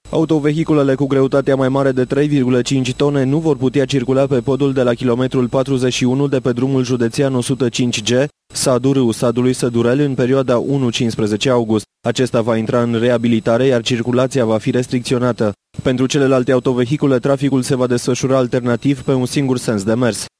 Autovehiculele cu greutatea mai mare de 3,5 tone nu vor putea circula pe podul de la kilometrul 41 de pe drumul județean 105G, Sadu-Râu Sadului Sădurel, în perioada 1-15 august. Acesta va intra în reabilitare, iar circulația va fi restricționată. Pentru celelalte autovehicule, traficul se va desfășura alternativ pe un singur sens de mers.